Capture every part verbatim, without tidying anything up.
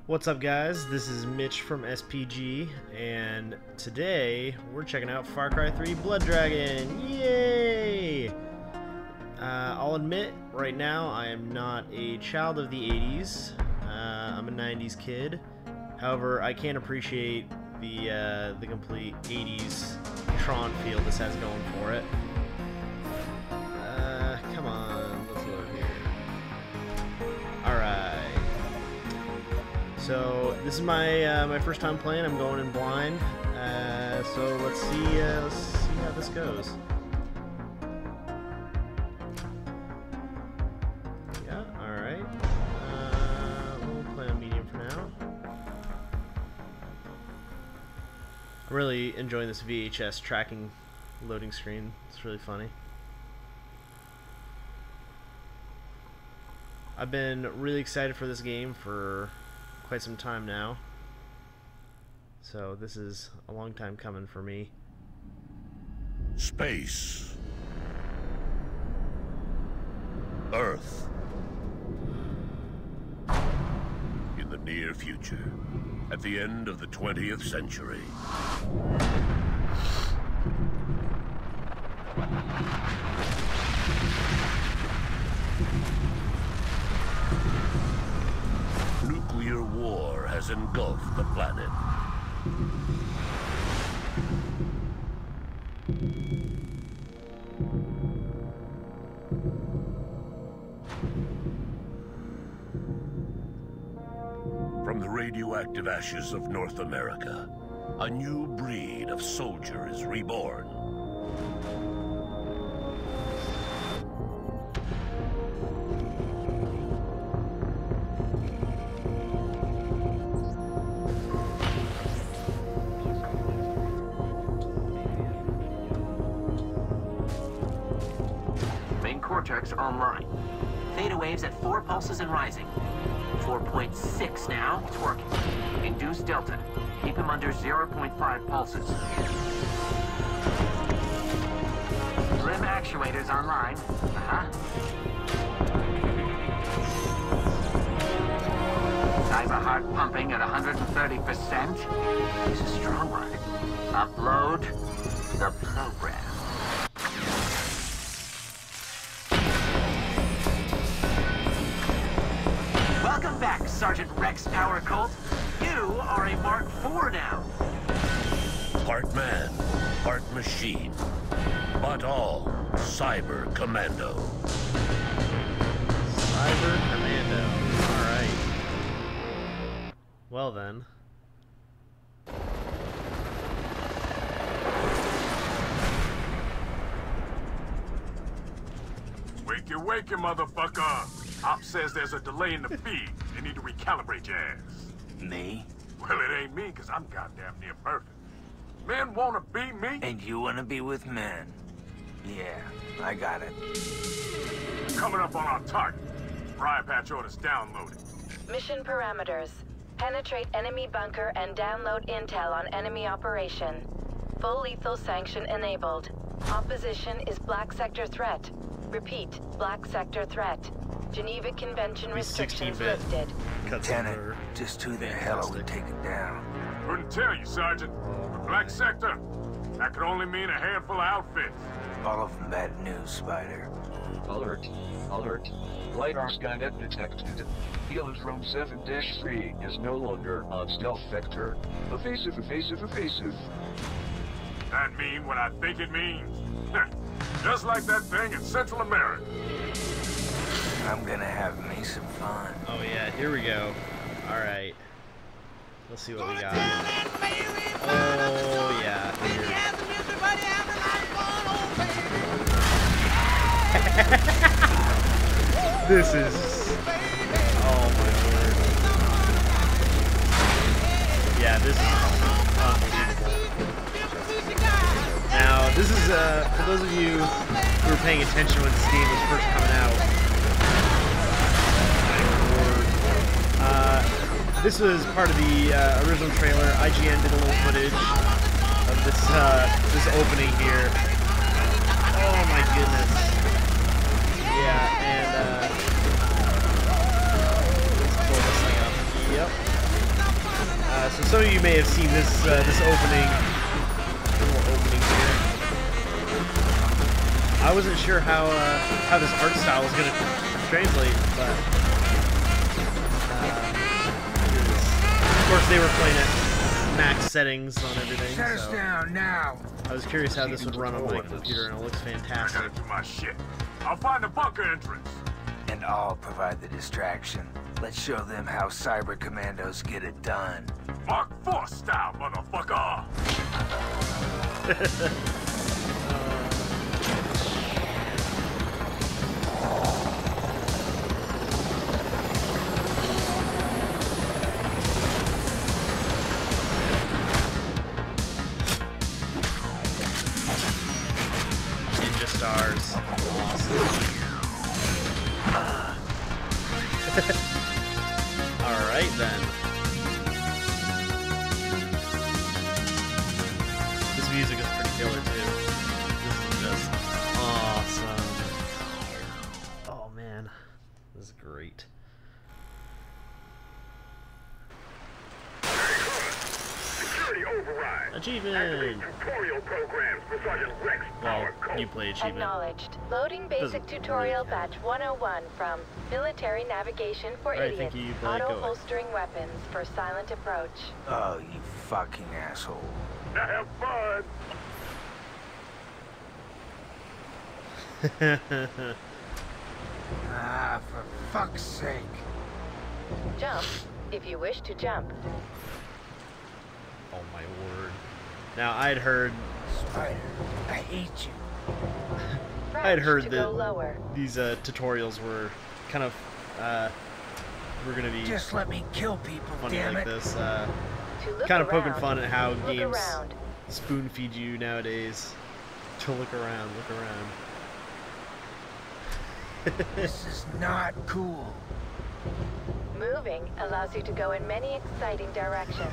What's up, guys? This is Mitch from S P G, and today we're checking out Far Cry three Blood Dragon. Yay! Uh, I'll admit, right now I am not a child of the eighties. Uh, I'm a nineties kid. However, I can appreciate the uh, the complete eighties Tron feel this has going for it. Uh, come on, let's load here. Alright. So this is my uh, my first time playing. I'm going in blind. Uh, so let's see uh, let's see how this goes. Yeah, all right. Uh, we'll play on medium for now. I'm really enjoying this V H S tracking loading screen. It's really funny. I've been really excited for this game for quite some time now, so this is a long time coming for me. Space. Earth. In the near future, at the end of the twentieth century. Nuclear war has engulfed the planet. From the radioactive ashes of North America, a new breed of soldier is reborn. Cortex online. Theta waves at four pulses and rising. four point six now. It's working. Induce delta. Keep him under zero point five pulses. Rim actuators online. Uh-huh. Cyber heart pumping at one hundred thirty percent. This is strong one. Upload the program. Welcome back, Sergeant Rex Power Colt. You are a Mark four now. Part man, part machine, but all Cyber Commando. Cyber Commando. Alright. Well then. Wakey, wakey, motherfucker! Op says there's a delay in the feed. You need to recalibrate your ass. Me? Well, it ain't me, because I'm goddamn near perfect. Men want to be me? And you want to be with men? Yeah, I got it. Coming up on our target. Briar Patch orders downloaded. Mission parameters. Penetrate enemy bunker and download intel on enemy operation. Full lethal sanction enabled. Opposition is Black Sector threat. Repeat, Black Sector threat. Geneva Convention restrictions lifted. Lieutenant, just who the hell are we taking down? Couldn't tell you, Sergeant. But Black Sector, that could only mean a handful of outfits. All of them bad news, Spider. Alert. Alert. LiDAR Skynet detected. Helidrome seven dash three is no longer on stealth vector. Evasive, evasive, evasive. That mean what I think it means. Just like that thing in Central America. I'm gonna have me some fun. Oh yeah, here we go. Alright. Let's see what we got. Oh yeah. This is... Oh my word. Yeah, this is unbelievable. Now, this is, uh, for those of you who were paying attention when this game was first coming out, uh, this was part of the uh, original trailer. I G N did a little footage of this, uh, this opening here. Oh my goodness. Yeah, and, uh, let's pull this thing up. Yep. So some of you may have seen this uh, this opening, little opening here. I wasn't sure how uh, how this art style was gonna translate, but uh, of course they were playing at max settings on everything. Shut us So down now. I was curious how this would run on my computer, and it looks I fantastic. gotta do my shit. I'll find the bunker entrance. And I'll provide the distraction. Let's show them how cyber commandos get it done. Mark four style, motherfucker. Ninja stars. Awesome. Alright then. This music is pretty killer too. This is just awesome. Oh man. This is great. Security override. Achievement! Tutorial programs for Sergeant Rex Well, you play achievement. Acknowledged. Loading basic Doesn't tutorial really batch one oh one from Military Navigation for Alright, Idiots. thank you, Blake. Go away. Auto-holstering weapons for silent approach. Oh, you fucking asshole. Now have fun. Ah, for fuck's sake. Jump, if you wish to jump. Oh my word. Now I'd heard Spider, I hate you. I'd Crouch heard to that go lower. these uh, tutorials were kind of uh, were gonna be Just let me kill people, funny damn like it. this. Uh, To look kind of poking around. fun at how Look games around. spoon feed you nowadays. To look around, look around. This is not cool. Moving allows you to go in many exciting directions.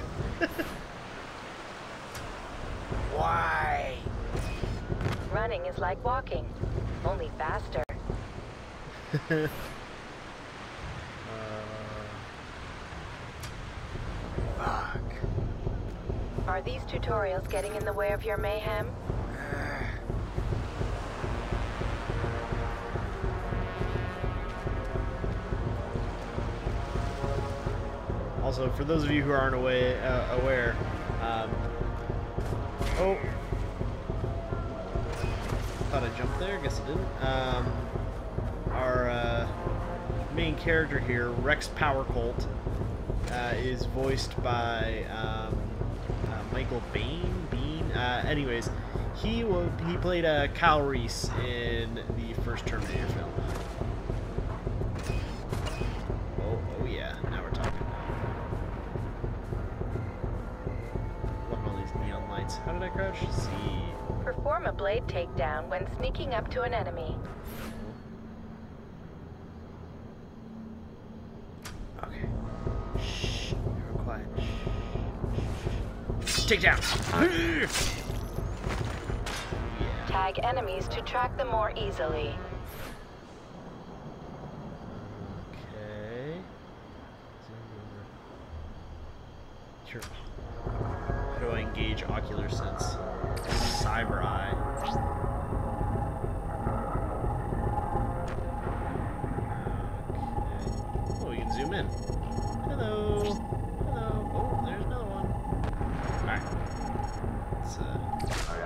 Why? Running is like walking, only faster. uh, Fuck. Are these tutorials getting in the way of your mayhem? Also, for those of you who aren't away, uh, aware, um, oh, thought I jumped there. Guess I didn't. Um, our uh, main character here, Rex Powercolt, uh, is voiced by um, uh, Michael Bain. Bean. Uh, anyways, he will, he played uh, Kyle Reese in the first Terminator film. Oh, oh yeah. Now we're talking. Loving all these neon lights. How did I crouch? C. Perform a blade takedown when sneaking up to an enemy. Okay. Shh. You're quiet. Shh. Take down. Yeah. Tag enemies to track them more easily. Okay. Sure. How do I engage ocular sense? Cyber eye. Okay. Oh, we can zoom in. Hello. Hello. Oh, there's another one. Alright. Let's, uh...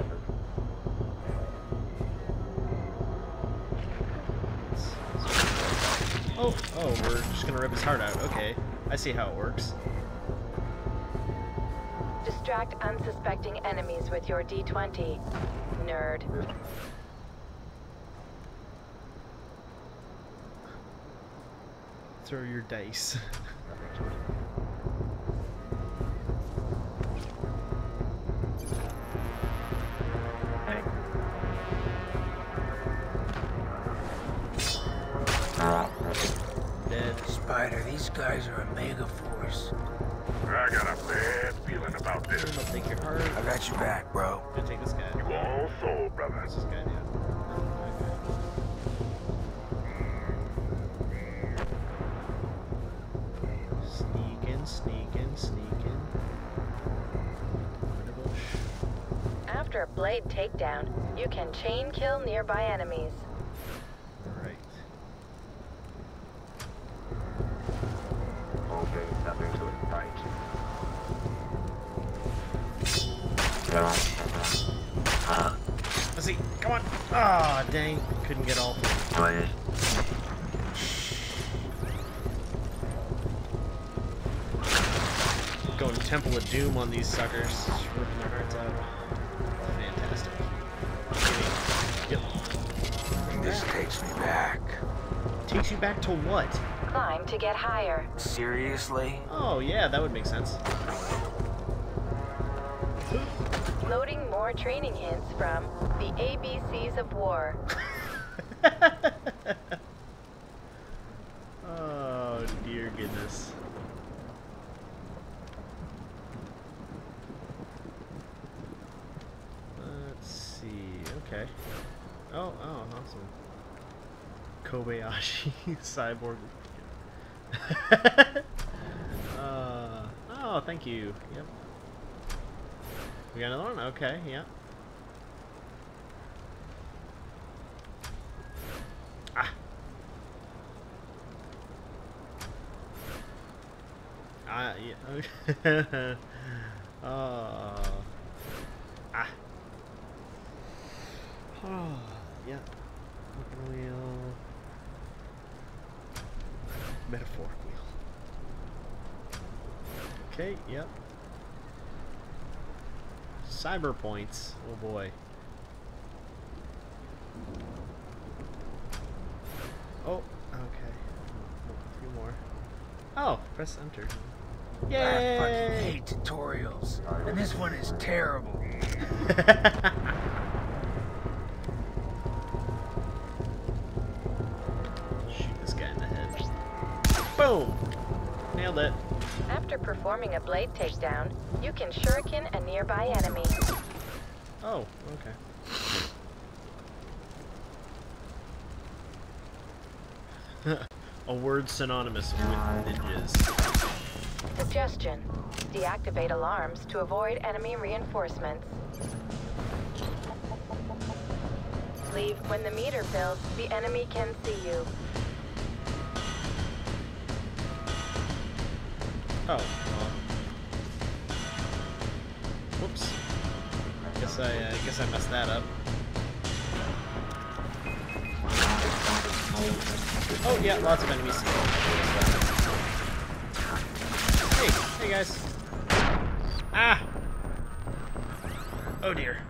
let's- Oh, oh, we're just gonna rip his heart out. Okay. I see how it works. Distract unsuspecting enemies with your D twenty. Nerd. Throw your dice. Dead. Spider, these guys are a mega force. I got a bad feeling about this. I'll take your heart. I got your back, bro. I'm gonna take this guy. You all sold, brother. What's this guy do? Okay. Sneak and sneaking, sneaking. Under bush. After a blade takedown, you can chain kill nearby enemies. Right. Okay, nothing to it, right. Let's see. Come on. Ah, oh, dang. Couldn't get all three. Going Temple of Doom on these suckers. Just ripping their hearts out. Fantastic. Yep. This takes me back. Takes you back to what? Climb to get higher. Seriously? Oh, yeah, that would make sense. Loading more training hints from the A B Cs of War. Oh, dear goodness. Let's see. Okay. Oh, oh, awesome. Kobayashi cyborg. uh, oh, thank you. Yep. We got another one? Okay, yeah. Ah. Ah, yeah. Oh. Ah. Oh, yeah. Weapon wheel. Metaphoric wheel. Okay, yep. Cyber points. Oh boy. Oh, okay. A few more. Oh, press enter. Yay! I fucking hate tutorials, and this one is terrible. Shoot this guy in the head. Boom! Nailed it. After performing a blade takedown, you can shuriken a nearby enemy. Oh, okay. A word synonymous with ninjas. Suggestion: deactivate alarms to avoid enemy reinforcements. Leave when the meter fills, the enemy can see you. Oh, well. Whoops. Guess I, uh, guess I messed that up. Oh yeah, lots of enemies. Hey, hey guys. Ah! Oh dear.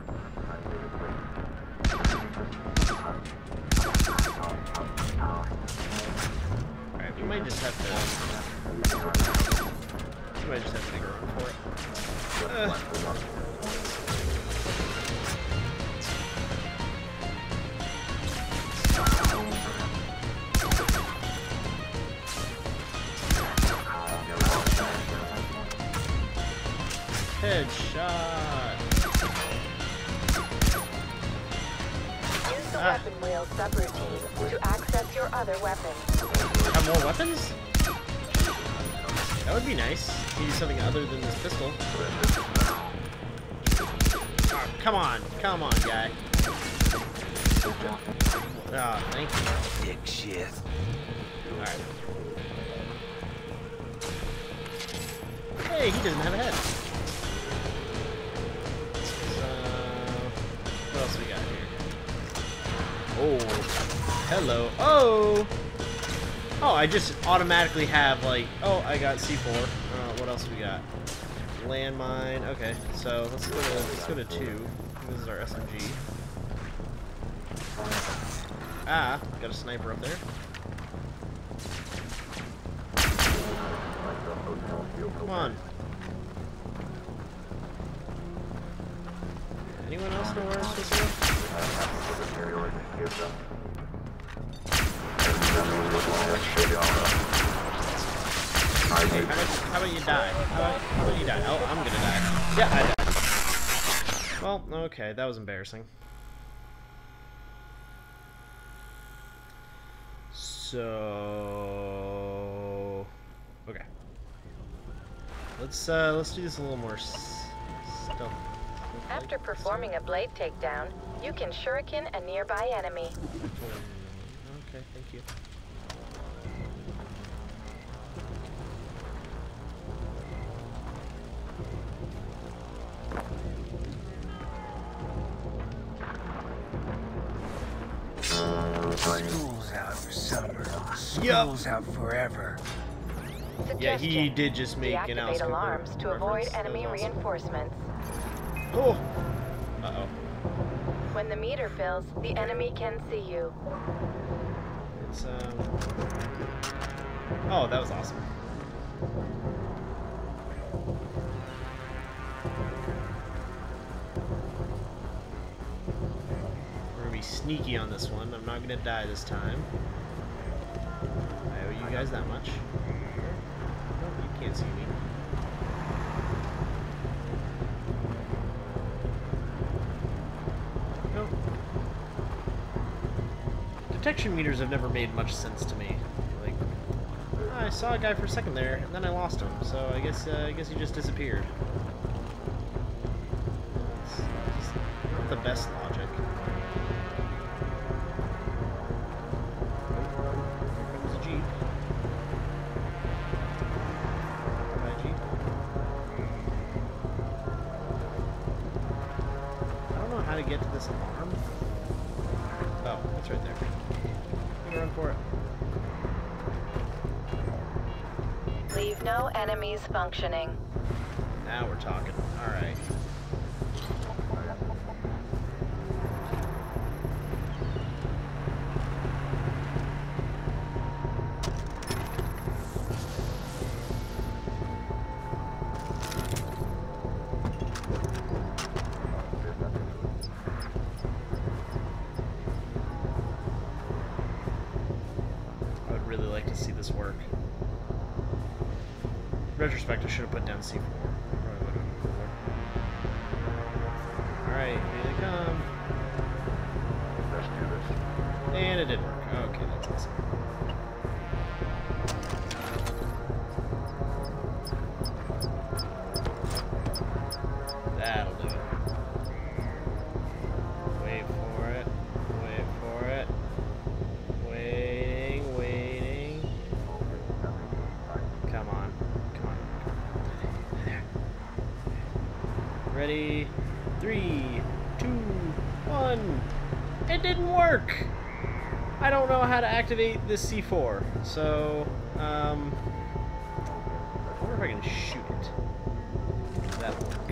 Alright, we might just have to... We might just have to make a run for it. Uh. Headshot! Use the Ah. weapon wheel subroutine to access your other weapons. Have more weapons? That would be nice. You use something other than this pistol. Oh, come on, come on, guy. Ah, oh, thank you. Dick shit. Alright. Hey, he doesn't have a head. So, what else we got here? Oh, hello. Oh! Oh, I just automatically have, like, oh, I got C four. Uh, what else we got? Landmine. Okay, so let's go to, let's go to two. This is our S M G. Ah, got a sniper up there. Come on. Anyone else know where I'm supposed to go? Hey, how about, how about you die? How about, how about you die? Oh, I'm gonna die. Yeah, I died. Well, okay, that was embarrassing. So... Okay. let's uh, let's do this a little more s stealth. After performing a blade takedown, you can shuriken a nearby enemy. Okay, thank you. School's out for summer. School's out forever. Yeah, he did just make an Deactivate Alice Cooper alarms to avoid reference. That enemy was awesome. reinforcements. Oh! Uh-oh. When the meter fills, the enemy can see you. It's, um... Oh, that was awesome. We're gonna be sneaky on this one. I'm not gonna die this time. I owe you guys that much. Nope, you can't see me. Nope. Detection meters have never made much sense to me. Like, I saw a guy for a second there, and then I lost him. So I guess uh, I guess he just disappeared. It's just not the best logic. Jeep. Hi, Jeep. I don't know how to get to this alarm. Oh, it's right there. I'm gonna run for it. Leave no enemies functioning. Now we're talking. Alright. I would really like to see this work. Retrospect, I should have put down C four. Probably would have. Alright, here they come. Let's do this. And it did work. Okay, that's awesome. That'll do it. Wait for it. Wait for it. Waiting, waiting. Come on. Come on. There. Ready? Three, two, one. It didn't work! I don't know how to activate this C four, so, um... I wonder if I can shoot it. That'll work.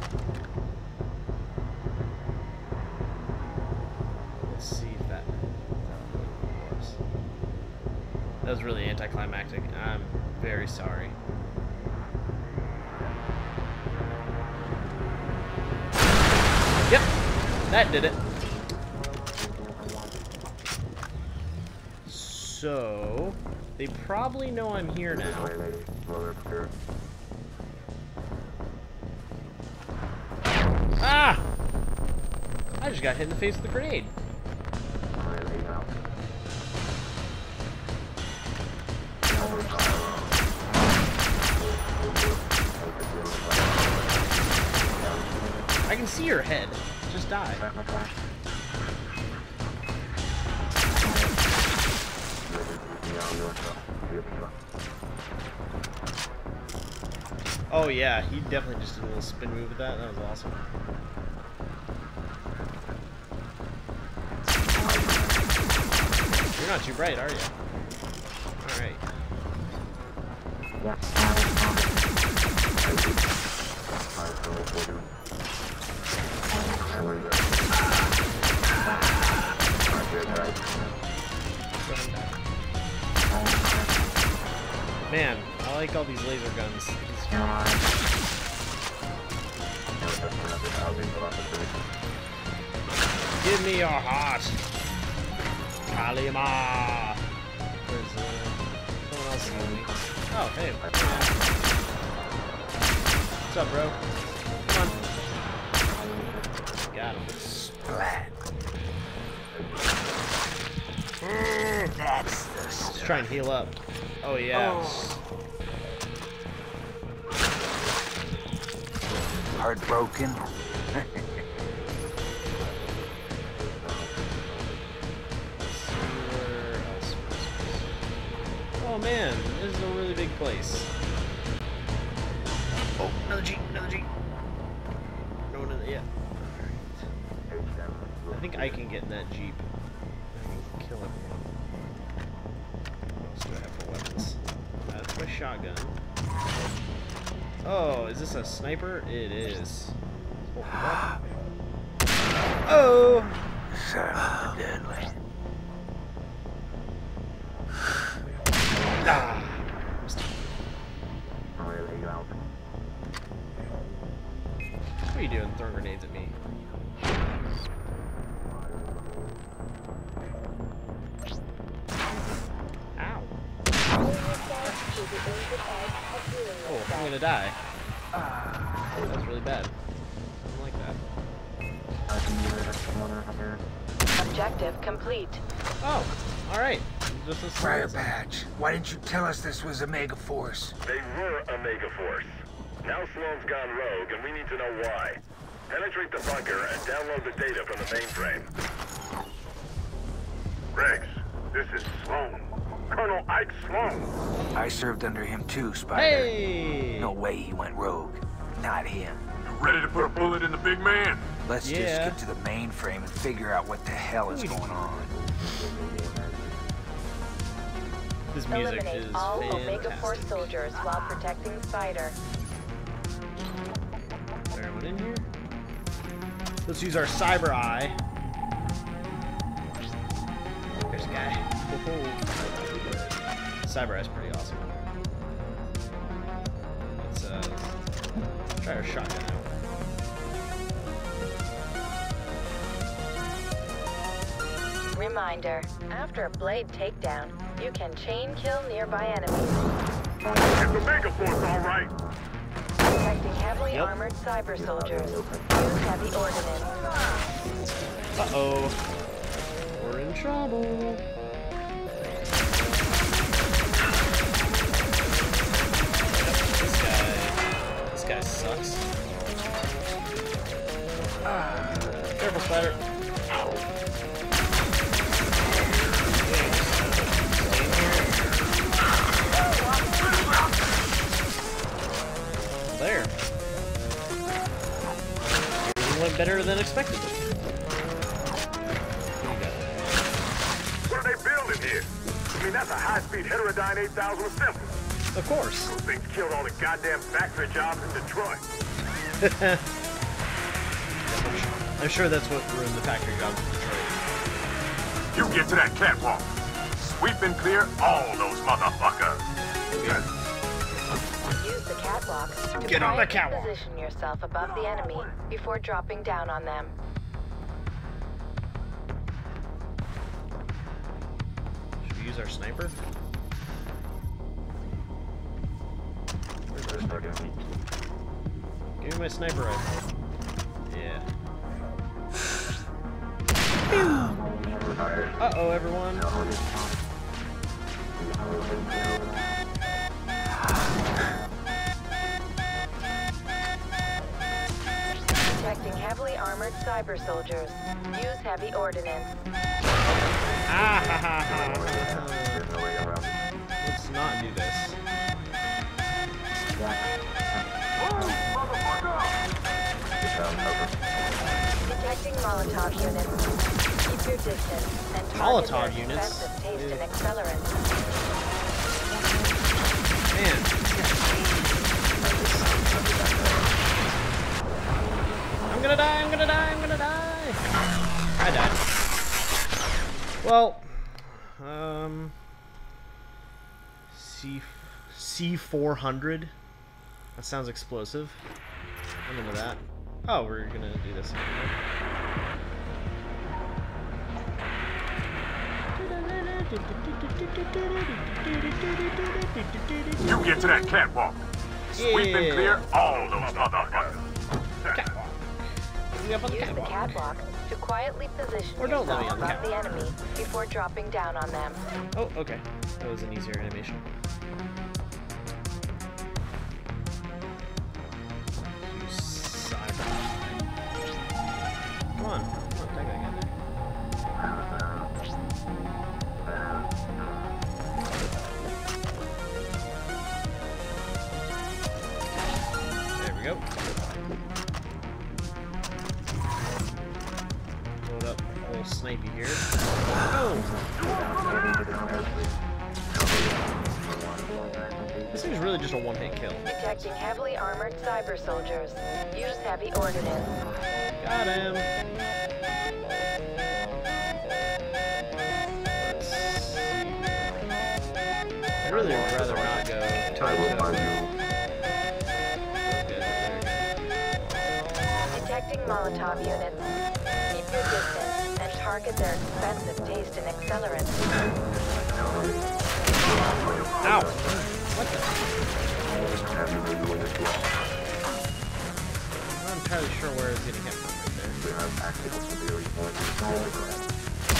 Let's see if that... that works. That was really anticlimactic. I'm very sorry. Yep, that did it. So, they probably know I'm here now. Ah! I just got hit in the face with a grenade. I can see your head. Just die. Oh yeah, he definitely just did a little spin move with that. That was awesome. You're not too bright, are you? Alright. Man, I like all these laser guns. Give me your heart, Kalima. Where's uh, someone else seeing me? Oh, hey. What's up, bro? Come on. Got him. Splat. That's the Let's stuff. try and heal up. Oh yeah. Oh. Heartbroken? Where else? Oh man, this is a really big place. Oh, another Jeep, another Jeep. No one in the, yeah. Alright. I think I can get in that Jeep. I can kill everyone. What else do I have for weapons? That's my shotgun. Oh, is this a sniper? It is. Oh! Oh. Silent but deadly. Ah. What are you doing throwing grenades at me? Ow. Oh, I'm gonna die. Oh, that's really bad. I don't like that. Objective complete. Oh, alright. Just a Briar Patch, why didn't you tell us this was a Megaforce? They were a Megaforce. Now Sloan's gone rogue, and we need to know why. Penetrate the bunker and download the data from the mainframe. Rex, this is Sloan. Colonel Ike Sloan. I served under him too, Spider. Hey! No way he went rogue. Not him. You ready to put a bullet in the big man? Let's Yeah. just get to the mainframe and figure out what the hell is going on. This music Eliminate is all Omega fantastic. Force soldiers while protecting Spider. Is there anyone in here? Let's use our cyber eye. There's a guy. Cyber eye's pretty awesome. Let's, uh, let's try our shotgun out. Reminder, after a blade takedown, you can chain kill nearby enemies. It's a Megaforce, all right. Protecting heavily Yep. armored cyber soldiers. Use heavy ordnance. Uh-oh. We're in trouble. This guy... This guy sucks. Careful, Spider. There. Everything went better than expected. What are they building here? I mean, that's a high-speed Heterodyne eight thousand assembly. Of course. Those things killed all the goddamn factory jobs in Detroit. I'm sure that's what ruined the factory jobs in Detroit. You get to that catwalk. Sweep and clear all those motherfuckers. Use the catwalk to Get on the quietly catwalk. position yourself above the enemy before dropping down on them. Should we use our sniper? Where's our sniper? Give me my sniper rifle. Yeah. Uh-oh, everyone. Protecting heavily armored cyber soldiers. Use heavy ordnance. Ah ha ha ha. Let's not do this. Detecting Molotov units. Keep your distance and target Molotov their units? expensive taste Ew. and accelerants. Man. I'm gonna die, I'm gonna die, I'm gonna die. I died. Well, um, C C four hundred. That sounds explosive. I'm into that. Oh, we're gonna do this. You get to that catwalk. Sweep and clear all those motherfuckers. Catwalk. Get me up on the Use the catwalk. catwalk to quietly position Or don't let me yourself on the above the enemy before dropping down on them. Oh, okay. That was an easier animation. Use go. Load up a little snipey here. Oh! This thing's really just a one-hit kill. Detecting heavily armored cyber soldiers. Use heavy ordnance. Got him. I'd really rather not go toe-to-toe. Detecting Molotov units. Keep your distance and target their expensive taste in accelerants. Ow! What the? I'm not entirely sure where it's getting hit from right there.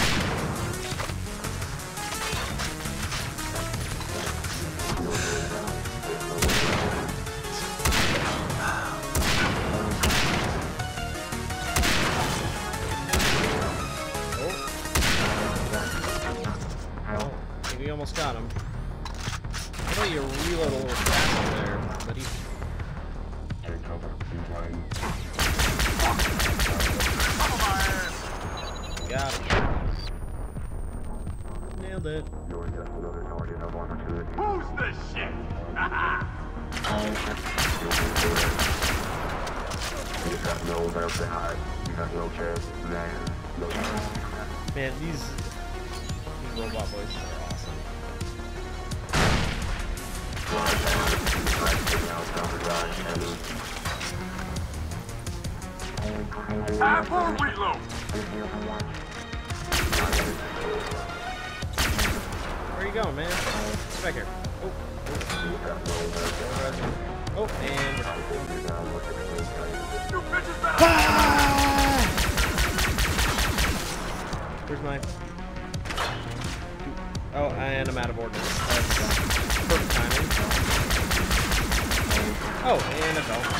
We almost got him. I thought you reload a little faster there, buddy. Got him. Nailed it. Who's the shit? Man, these, these robot boys are awesome. Time for a reload. Where are you going, man? Get back here. Oh, oh, oh and ah! Where's my? Oh, and I'm out of ordnance. That's perfect timing. Oh, and I fell.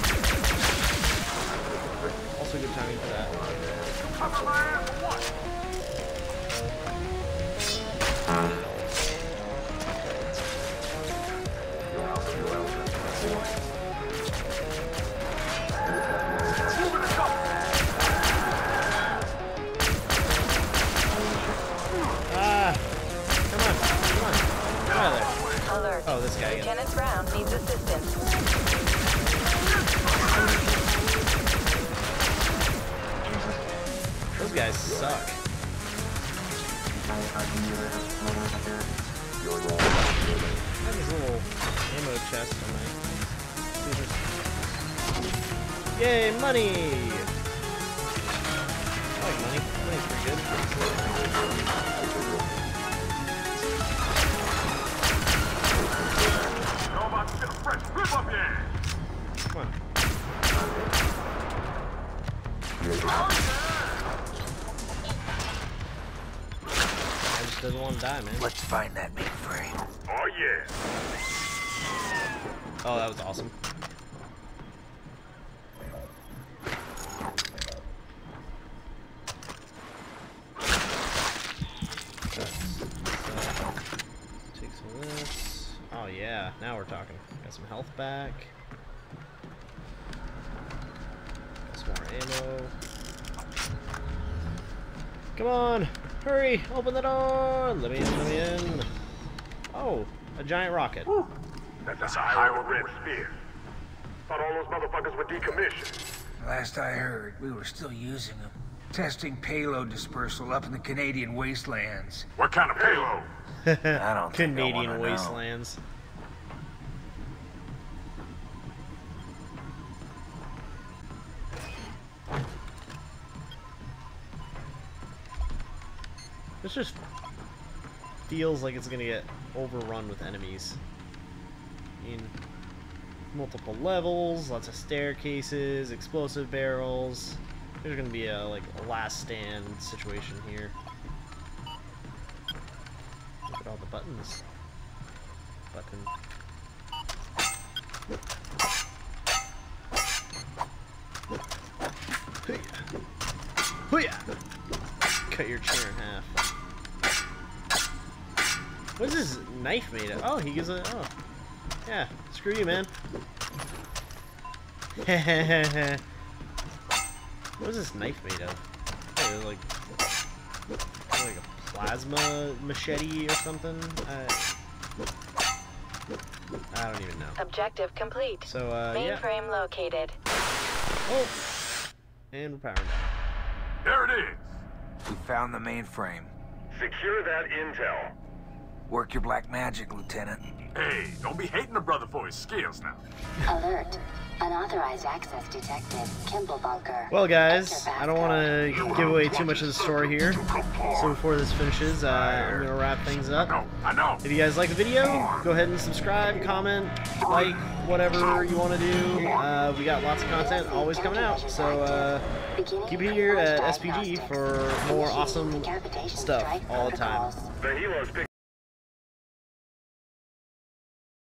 Also good timing for that. Cover my ass for what? Ah! Come on, come on. Get out of there. Alert. Oh, this guy again. Lieutenant Brown needs assistance. Those guys suck. I have this little ammo chest on my... Yay, money! I like money. Money's pretty good. How about to get a fresh whip up here? Come on. I just doesn't want to die, man. Let's find that mainframe. Oh, yeah. Oh, that was awesome. Take some of this. Oh yeah, now we're talking. Got some health back. Got some more ammo. Come on! Hurry! Open the door! Let me in, let me in. Oh, a giant rocket. Whew. That's a Iowa Red Spear. Thought all those motherfuckers were decommissioned. Last I heard, we were still using them. Testing payload dispersal up in the Canadian wastelands. What kind of payload? I don't think I Canadian wanna know. wastelands. This just feels like it's gonna get overrun with enemies. I mean, multiple levels, lots of staircases, explosive barrels. There's gonna be a like a last stand situation here. Look at all the buttons. Button. Hoo-yah. Cut your chair in half. What is this knife made of? Oh, he gives a. Oh. Yeah, screw you, man. What is this knife made of? Oh, like, like a plasma machete or something? Uh, I don't even know. Objective complete. So, uh, yeah. Mainframe located. Oh! And we're powering down. There it is. We found the mainframe. Secure that intel. Work your black magic, Lieutenant. Hey, don't be hating a brother for his skills now. Alert. Unauthorized access detected. Kimball bunker. Well, guys, I don't want to give away too much of the story here. So before this finishes, uh, I'm going to wrap things up. I know, I know. If you guys like the video, go ahead and subscribe, comment, like, whatever you want to do. Uh, we got lots of content always coming out. So uh, keep it here at S P G for more awesome stuff all the time. The helos pick